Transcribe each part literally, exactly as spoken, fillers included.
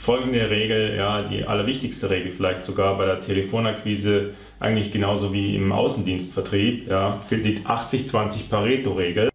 folgende Regel, ja, die allerwichtigste Regel vielleicht sogar bei der Telefonakquise, eigentlich genauso wie im Außendienstvertrieb, ja, gilt die achtzig zwanzig Pareto-Regel.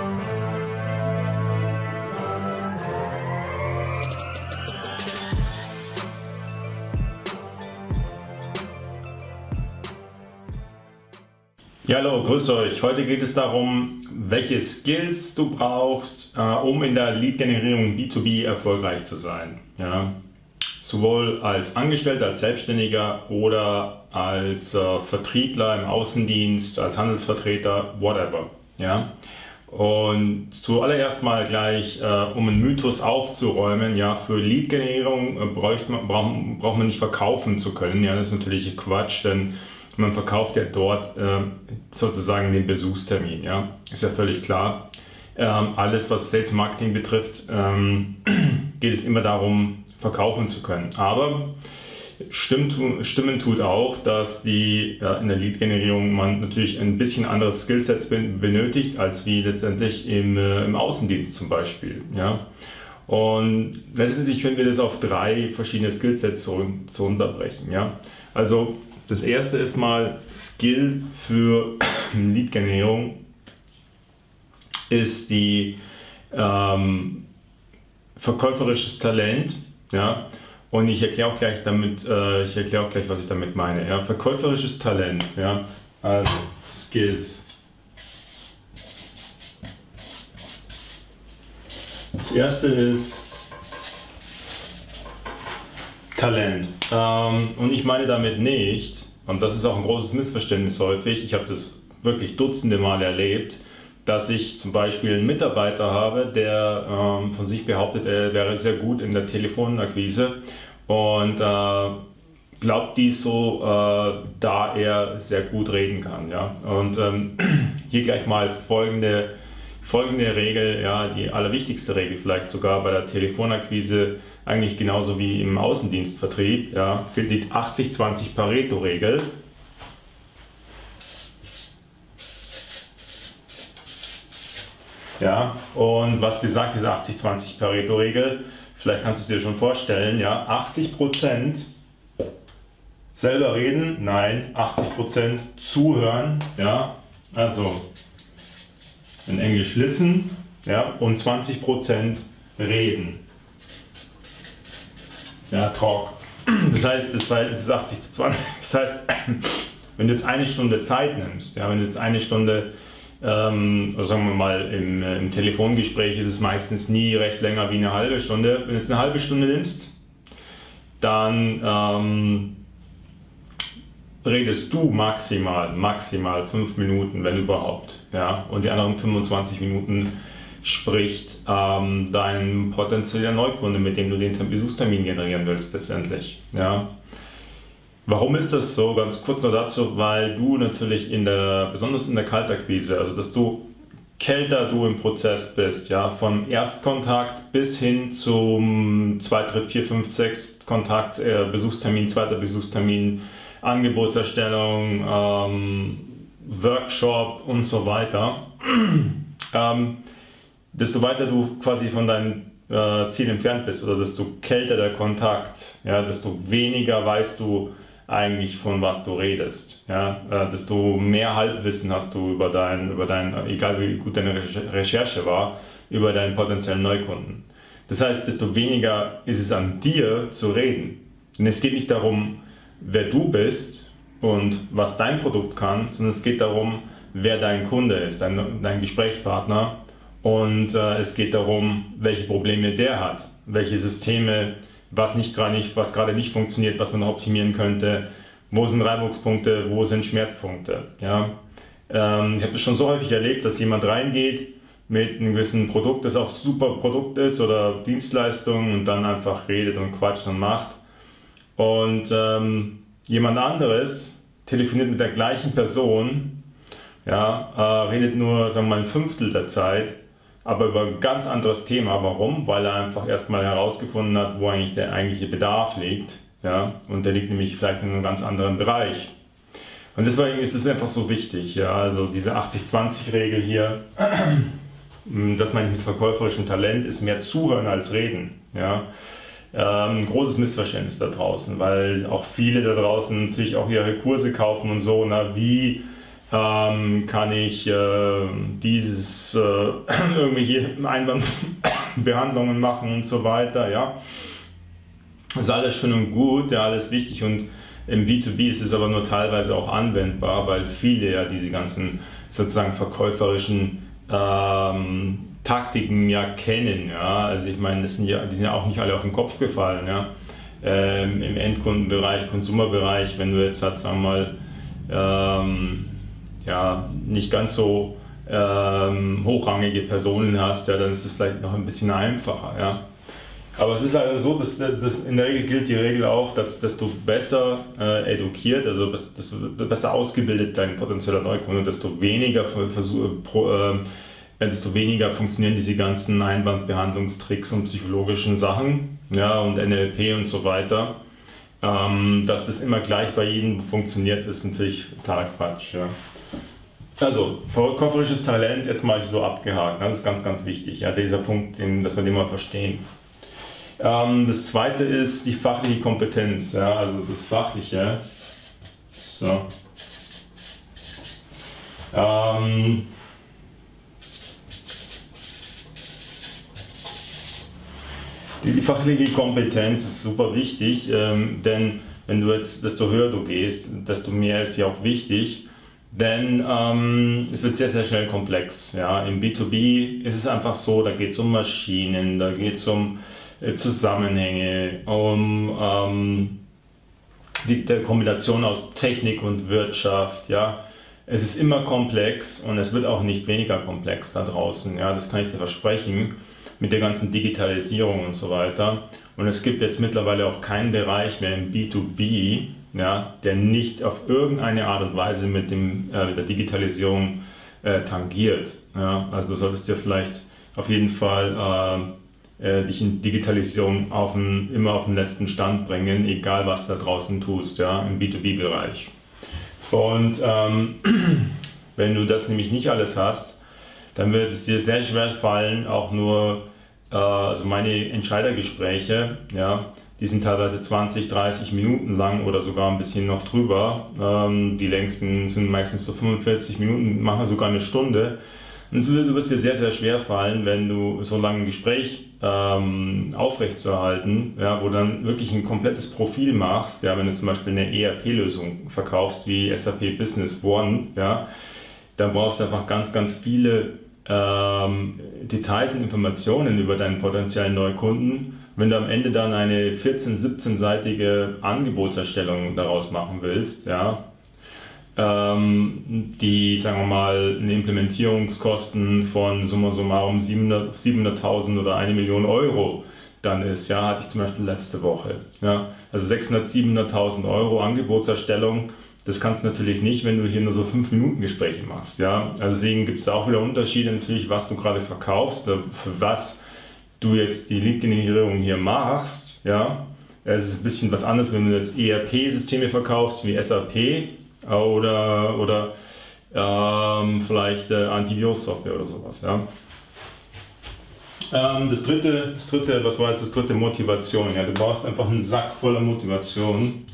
Ja, hallo, grüß euch. Heute geht es darum, welche Skills du brauchst, äh, um in der Lead-Generierung B zwei B erfolgreich zu sein. Ja? Sowohl als Angestellter, als Selbstständiger oder als äh, Vertriebler im Außendienst, als Handelsvertreter, whatever. Ja? Und zuallererst mal gleich, äh, um einen Mythos aufzuräumen, ja, für Lead-Generierung äh, braucht man, braucht, braucht man nicht verkaufen zu können. Ja? Das ist natürlich Quatsch, denn man verkauft ja dort äh, sozusagen den Besuchstermin, ja, ist ja völlig klar. Ähm, alles, was Sales Marketing betrifft, ähm, geht es immer darum, verkaufen zu können. Aber stimmt, stimmen tut auch, dass die ja, in der Lead-Generierung man natürlich ein bisschen anderes Skillset benötigt, als wie letztendlich im, äh, im Außendienst zum Beispiel. Ja. Und letztendlich können wir das auf drei verschiedene Skillsets zu, zu unterbrechen. Ja. Also das erste ist mal Skill für Lead-Generierung ist die ähm, verkäuferisches Talent, ja, und ich erkläre auch gleich damit, äh, ich erkläre auch gleich, was ich damit meine, ja, verkäuferisches Talent, ja, also Skills. Das erste ist Talent. Ähm, und ich meine damit nicht, und das ist auch ein großes Missverständnis häufig, ich habe das wirklich dutzende Male erlebt, dass ich zum Beispiel einen Mitarbeiter habe, der ähm, von sich behauptet, er wäre sehr gut in der Telefonakquise und äh, glaubt dies so, äh, da er sehr gut reden kann. Ja? Und ähm, hier gleich mal folgende Folgende Regel, ja, die allerwichtigste Regel vielleicht sogar bei der Telefonakquise, eigentlich genauso wie im Außendienstvertrieb, ja, gilt die achtzig zwanzig Pareto-Regel. Ja, und was besagt diese achtzig zwanzig Pareto-Regel? Vielleicht kannst du es dir schon vorstellen, ja, achtzig Prozent selber reden, nein, achtzig Prozent zuhören, ja, also in Englisch listen, ja, und zwanzig Prozent reden. Ja, talk. Das heißt, das Verhältnis ist achtzig zu zwanzig. Das heißt, wenn du jetzt eine Stunde Zeit nimmst, ja, wenn du jetzt eine Stunde, ähm, sagen wir mal, im, im Telefongespräch ist es meistens nie recht länger wie eine halbe Stunde. Wenn du jetzt eine halbe Stunde nimmst, dann ähm, redest du maximal, maximal fünf Minuten, wenn überhaupt, ja, und die anderen fünfundzwanzig Minuten spricht ähm, dein potenzieller Neukunde, mit dem du den Besuchstermin generieren willst letztendlich, ja. Warum ist das so? Ganz kurz noch dazu, weil du natürlich in der, besonders in der Kaltakquise, also dass du kälter du im Prozess bist, ja, vom Erstkontakt bis hin zum zwei, drei, vier, fünf, sechs Kontakt, äh, Besuchstermin, zweiter Besuchstermin, Angebotserstellung, ähm, Workshop und so weiter, ähm, desto weiter du quasi von deinem äh, Ziel entfernt bist oder desto kälter der Kontakt, ja, desto weniger weißt du eigentlich, von was du redest, ja, äh, desto mehr Halbwissen hast du über dein, über dein, egal wie gut deine Recherche war, über deinen potenziellen Neukunden. Das heißt, desto weniger ist es an dir zu reden. Denn es geht nicht darum, wer du bist und was dein Produkt kann, sondern es geht darum, wer dein Kunde ist, dein, dein Gesprächspartner, und äh, es geht darum, welche Probleme der hat, welche Systeme, was nicht gerade nicht, was gerade nicht funktioniert, was man noch optimieren könnte, wo sind Reibungspunkte, wo sind Schmerzpunkte. Ja? Ähm, ich habe das schon so häufig erlebt, dass jemand reingeht mit einem gewissen Produkt, das auch super Produkt ist oder Dienstleistung, und dann einfach redet und quatscht und macht. Und ähm, jemand anderes telefoniert mit der gleichen Person, ja, äh, redet nur, sagen wir mal, ein Fünftel der Zeit, aber über ein ganz anderes Thema. Warum? Weil er einfach erstmal herausgefunden hat, wo eigentlich der eigentliche Bedarf liegt. Ja? Und der liegt nämlich vielleicht in einem ganz anderen Bereich. Und deswegen ist es einfach so wichtig, ja? Also diese achtzig zwanzig Regel hier, das meine ich mit verkäuferischem Talent, ist mehr zuhören als reden. Ja? ähm, ein großes Missverständnis da draußen, weil auch viele da draußen natürlich auch ihre Kurse kaufen und so, na, wie ähm, kann ich äh, dieses, äh, irgendwelche Einwandbehandlungen machen und so weiter, ja. Das ist alles schön und gut, ja, alles wichtig, und im B zwei B ist es aber nur teilweise auch anwendbar, weil viele ja diese ganzen sozusagen verkäuferischen ähm, Taktiken ja kennen. Ja? Also ich meine, das sind ja, die sind ja auch nicht alle auf den Kopf gefallen. Ja? Ähm, Im Endkundenbereich, Konsumerbereich, wenn du jetzt halt, sagen wir mal, ähm, ja, nicht ganz so ähm, hochrangige Personen hast, ja, dann ist es vielleicht noch ein bisschen einfacher. Ja? Aber es ist leider so, dass, dass in der Regel gilt die Regel auch, dass, dass du besser äh, edukiert, also dass, dass du besser ausgebildet dein potenzieller Neukunde, desto weniger Versuch, pro, äh, desto weniger funktionieren diese ganzen Einwandbehandlungstricks und psychologischen Sachen, ja, und N L P und so weiter. Ähm, dass das immer gleich bei jedem funktioniert, ist natürlich totaler Quatsch. Ja. Also, verkäuferisches Talent, jetzt mal so abgehakt, das ist ganz, ganz wichtig, ja, dieser Punkt, den, dass wir den mal verstehen. Das zweite ist die fachliche Kompetenz, ja, also das Fachliche. So. Ähm, die, die fachliche Kompetenz ist super wichtig, ähm, denn wenn du jetzt, desto höher du gehst, desto mehr ist ja auch wichtig, denn ähm, es wird sehr, sehr schnell komplex. Ja. Im B zwei B ist es einfach so, da geht es um Maschinen, da geht es um Zusammenhänge, um ähm, die der Kombination aus Technik und Wirtschaft. Ja. Es ist immer komplex und es wird auch nicht weniger komplex da draußen, ja, das kann ich dir versprechen, mit der ganzen Digitalisierung und so weiter. Und es gibt jetzt mittlerweile auch keinen Bereich mehr im B zwei B, ja, der nicht auf irgendeine Art und Weise mit, dem, äh, mit der Digitalisierung äh, tangiert. Ja. Also du solltest dir vielleicht auf jeden Fall äh, dich in Digitalisierung auf den, immer auf den letzten Stand bringen, egal was du da draußen tust, ja, im B zwei B-Bereich. Und ähm, wenn du das nämlich nicht alles hast, dann wird es dir sehr schwer fallen, auch nur, äh, also meine Entscheidergespräche, ja, die sind teilweise zwanzig, dreißig Minuten lang oder sogar ein bisschen noch drüber. Ähm, die längsten sind meistens so fünfundvierzig Minuten, machen sogar eine Stunde. Und es wird es dir sehr, sehr schwer fallen, wenn du so lange ein Gespräch ähm, aufrechtzuerhalten, ja, wo du dann wirklich ein komplettes Profil machst, ja, wenn du zum Beispiel eine E R P-Lösung verkaufst, wie S A P Business One, ja, dann brauchst du einfach ganz, ganz viele ähm, Details und Informationen über deinen potenziellen Neukunden. Wenn du am Ende dann eine vierzehn-, siebzehn-seitige Angebotserstellung daraus machen willst, ja, die, sagen wir mal, eine Implementierungskosten von summa summarum siebenhunderttausend oder eine Million Euro dann ist, ja, hatte ich zum Beispiel letzte Woche. Ja, also sechshundert, siebenhunderttausend Euro Angebotserstellung, das kannst du natürlich nicht, wenn du hier nur so fünf Minuten Gespräche machst. Ja, also deswegen gibt es auch wieder Unterschiede natürlich, was du gerade verkaufst, für was du jetzt die Lead-Generierung hier machst. Ja, es ist ein bisschen was anderes, wenn du jetzt E R P-Systeme verkaufst wie S A P, oder, oder ähm, vielleicht äh, Antivirus-Software oder sowas. Ja. Ähm, das, dritte, das dritte, was war jetzt das dritte? Motivation. Ja, du brauchst einfach einen Sack voller Motivation.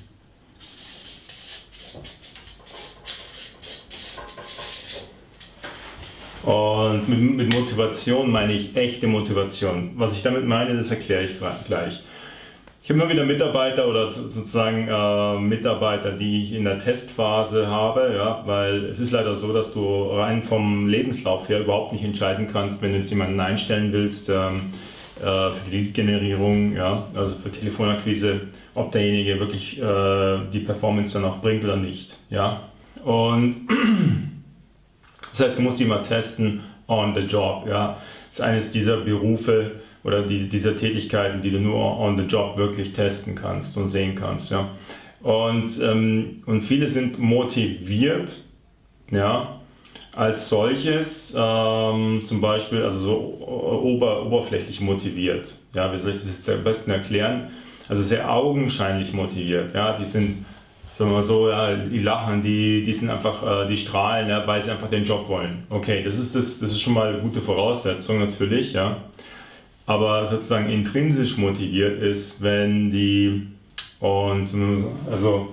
Und mit, mit Motivation meine ich echte Motivation. Was ich damit meine, das erkläre ich gleich. Ich habe immer wieder Mitarbeiter oder sozusagen äh, Mitarbeiter, die ich in der Testphase habe, ja, weil es ist leider so, dass du rein vom Lebenslauf her überhaupt nicht entscheiden kannst, wenn du jetzt jemanden einstellen willst ähm, äh, für die Lead-Generierung, ja, also für Telefonakquise, ob derjenige wirklich äh, die Performance dann auch bringt oder nicht. Ja. Und das heißt, du musst die mal testen on the job. Ja. Das ist eines dieser Berufe, oder die, diese Tätigkeiten, die du nur on the job wirklich testen kannst und sehen kannst. Ja. Und, ähm, und viele sind motiviert, ja, als solches, ähm, zum Beispiel, also so ober, oberflächlich motiviert. Ja, wie soll ich das jetzt am besten erklären? Also sehr augenscheinlich motiviert. Ja, die sind, sagen wir mal so, ja, die lachen, die, die sind einfach, äh, die strahlen, ja, weil sie einfach den Job wollen. Okay, das ist, das, das ist schon mal eine gute Voraussetzung natürlich, ja. aber sozusagen intrinsisch motiviert ist, wenn die, und also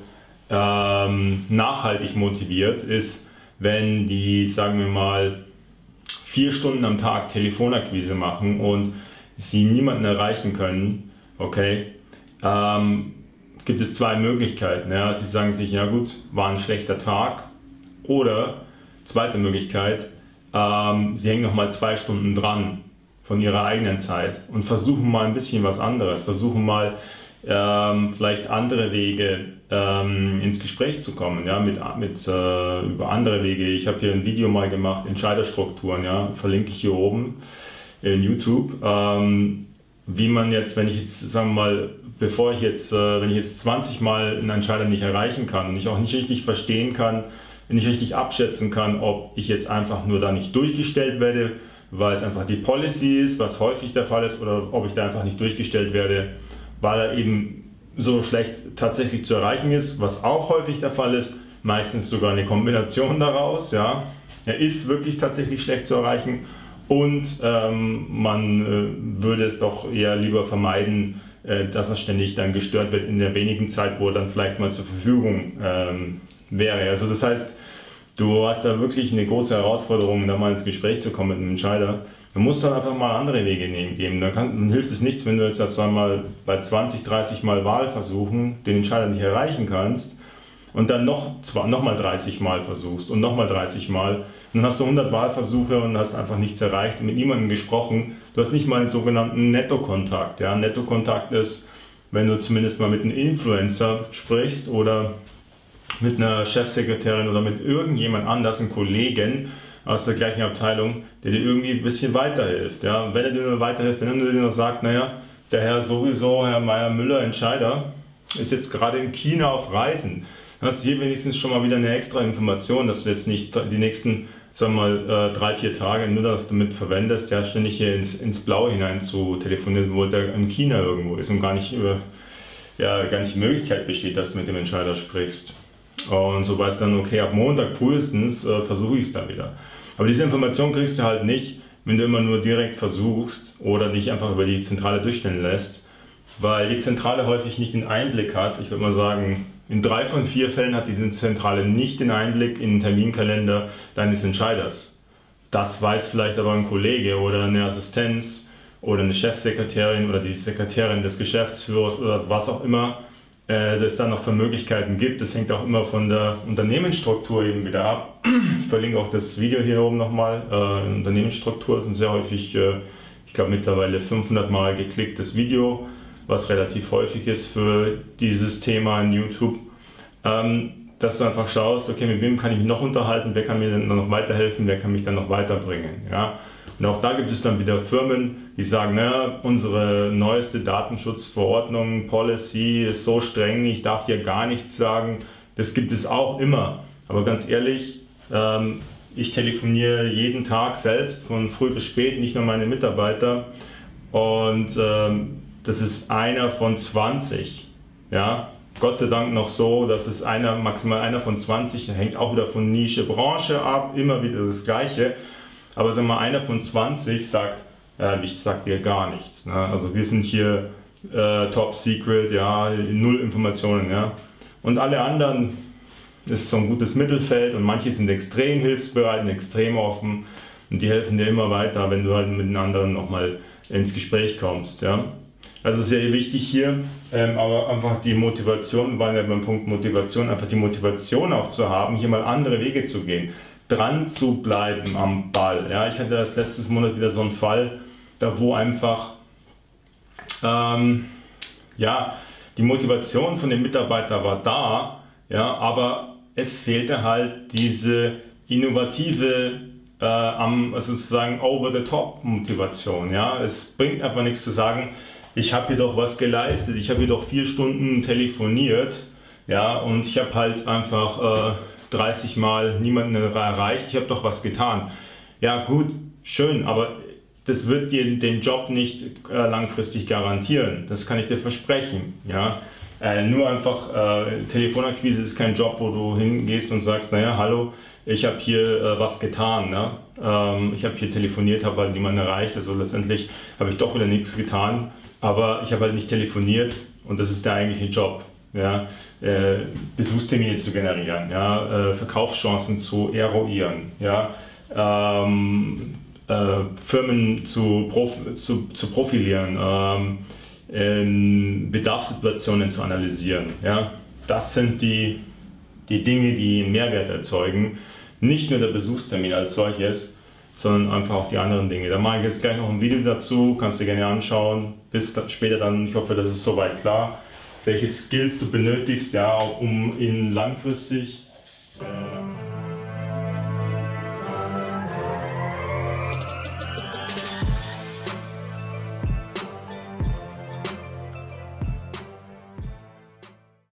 ähm, nachhaltig motiviert ist, wenn die, sagen wir mal, vier Stunden am Tag Telefonakquise machen und sie niemanden erreichen können, okay, ähm, gibt es zwei Möglichkeiten. Ja. Sie sagen sich, ja gut, war ein schlechter Tag, oder zweite Möglichkeit, ähm, sie hängen noch mal zwei Stunden dran von ihrer eigenen Zeit und versuchen mal ein bisschen was anderes, versuchen mal ähm, vielleicht andere Wege ähm, ins Gespräch zu kommen, ja, mit, mit, äh, über andere Wege. Ich habe hier ein Video mal gemacht, Entscheiderstrukturen, ja, verlinke ich hier oben in YouTube, ähm, wie man jetzt, wenn ich jetzt, sagen wir mal, bevor ich jetzt, äh, wenn ich jetzt zwanzig Mal einen Entscheider nicht erreichen kann und ich auch nicht richtig verstehen kann, nicht richtig abschätzen kann, ob ich jetzt einfach nur da nicht durchgestellt werde, weil es einfach die Policy ist, was häufig der Fall ist, oder ob ich da einfach nicht durchgestellt werde, weil er eben so schlecht tatsächlich zu erreichen ist, was auch häufig der Fall ist, meistens sogar eine Kombination daraus. Ja. Er ist wirklich tatsächlich schlecht zu erreichen und ähm, man äh, würde es doch eher lieber vermeiden, äh, dass er ständig dann gestört wird in der wenigen Zeit, wo er dann vielleicht mal zur Verfügung ähm, wäre. Also das heißt, du hast da wirklich eine große Herausforderung, da mal ins Gespräch zu kommen mit einem Entscheider. Du musst dann einfach mal andere Wege geben. Dann, kann, dann hilft es nichts, wenn du jetzt einmal bei zwanzig, dreißig Mal Wahlversuchen den Entscheider nicht erreichen kannst und dann noch, noch mal dreißig Mal versuchst und noch mal dreißig Mal. Dann hast du hundert Wahlversuche und hast einfach nichts erreicht und mit niemandem gesprochen. Du hast nicht mal einen sogenannten Nettokontakt. Ja? Nettokontakt ist, wenn du zumindest mal mit einem Influencer sprichst oder mit einer Chefsekretärin oder mit irgendjemand anders, einem Kollegen aus der gleichen Abteilung, der dir irgendwie ein bisschen weiterhilft. Ja? Wenn er dir nur weiterhilft, wenn er dir noch sagt, naja, der Herr sowieso, Herr Meier-Müller, Entscheider, ist jetzt gerade in China auf Reisen, dann hast du hier wenigstens schon mal wieder eine extra Information, dass du jetzt nicht die nächsten, sagen wir mal, drei, vier Tage nur damit verwendest, ja, ständig hier ins, ins Blaue hinein zu telefonieren, wo der in China irgendwo ist und gar nicht, ja, gar nicht die Möglichkeit besteht, dass du mit dem Entscheider sprichst. Und so weißt du dann, okay, ab Montag frühestens äh, versuche ich es dann wieder. Aber diese Information kriegst du halt nicht, wenn du immer nur direkt versuchst oder dich einfach über die Zentrale durchstellen lässt, weil die Zentrale häufig nicht den Einblick hat. Ich würde mal sagen, in drei von vier Fällen hat die Zentrale nicht den Einblick in den Terminkalender deines Entscheiders. Das weiß vielleicht aber ein Kollege oder eine Assistenz oder eine Chefsekretärin oder die Sekretärin des Geschäftsführers oder was auch immer äh, es dann noch für Möglichkeiten gibt. Das hängt auch immer von der Unternehmensstruktur eben wieder ab. Ich verlinke auch das Video hier oben nochmal. Äh, Unternehmensstruktur ist ein sehr häufig, äh, ich glaube mittlerweile fünfhundert Mal geklicktes Video, was relativ häufig ist für dieses Thema in YouTube. Ähm, dass du einfach schaust, okay, mit wem kann ich mich noch unterhalten, wer kann mir dann noch weiterhelfen, wer kann mich dann noch weiterbringen. Ja? Und auch da gibt es dann wieder Firmen, die sagen, naja, unsere neueste Datenschutzverordnung, Policy ist so streng, ich darf dir gar nichts sagen. Das gibt es auch immer. Aber ganz ehrlich, ähm, ich telefoniere jeden Tag selbst, von früh bis spät, nicht nur meine Mitarbeiter. Und ähm, das ist einer von zwanzig. Ja? Gott sei Dank noch so, dass es einer, maximal einer von zwanzig, hängt auch wieder von Nische, Branche ab, immer wieder das Gleiche. Aber sagen wir mal, einer von zwanzig sagt, ja, ich sag dir gar nichts. Ne? Also wir sind hier äh, Top Secret, ja, null Informationen. Ja? Und alle anderen ist so ein gutes Mittelfeld und manche sind extrem hilfsbereit und extrem offen und die helfen dir immer weiter, wenn du halt mit den anderen nochmal ins Gespräch kommst. Ja? Also sehr wichtig hier, ähm, aber einfach die Motivation, wir waren ja beim Punkt Motivation, einfach die Motivation auch zu haben, hier mal andere Wege zu gehen, dran zu bleiben am Ball. Ja, ich hatte das letztes Monat wieder so einen Fall, da wo einfach ähm, ja, die Motivation von dem Mitarbeiter war da, ja, aber es fehlte halt diese innovative, äh, also sozusagen Over-the-Top-Motivation. Ja. Es bringt einfach nichts zu sagen, ich habe hier doch was geleistet, ich habe hier doch vier Stunden telefoniert, ja, und ich habe halt einfach äh, dreißig Mal niemanden erreicht, ich habe doch was getan. Ja gut, schön, aber das wird dir den Job nicht äh, langfristig garantieren, das kann ich dir versprechen. Ja. Äh, nur einfach, äh, Telefonakquise ist kein Job, wo du hingehst und sagst, naja, hallo, ich habe hier äh, was getan, ne? ähm, ich habe hier telefoniert, habe halt niemanden erreicht, also letztendlich habe ich doch wieder nichts getan, aber ich habe halt nicht telefoniert und das ist der eigentliche Job. Ja? Äh, Besuchstermine zu generieren, ja? äh, Verkaufschancen zu eruieren, ja? ähm, äh, Firmen zu, prof zu, zu profilieren, ähm, ähm, Bedarfssituationen zu analysieren. Ja? Das sind die, die Dinge, die einen Mehrwert erzeugen. Nicht nur der Besuchstermin als solches, sondern einfach auch die anderen Dinge. Da mache ich jetzt gleich noch ein Video dazu, kannst du dir gerne anschauen. Bis da, später dann, ich hoffe, das ist soweit klar, welche Skills du benötigst, ja, um in langfristig äh